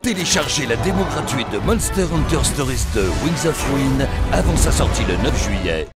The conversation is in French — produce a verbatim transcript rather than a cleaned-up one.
Téléchargez la démo gratuite de Monster Hunter Stories deux Wings of Ruin avant sa sortie le neuf juillet.